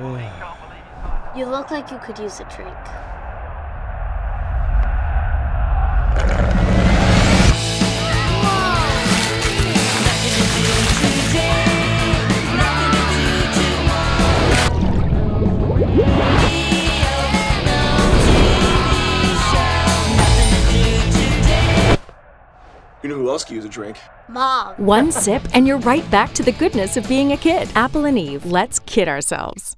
You look like you could use a drink. You know who else could use a drink? Mom. One sip and you're right back to the goodness of being a kid. Apple and Eve, let's kid ourselves.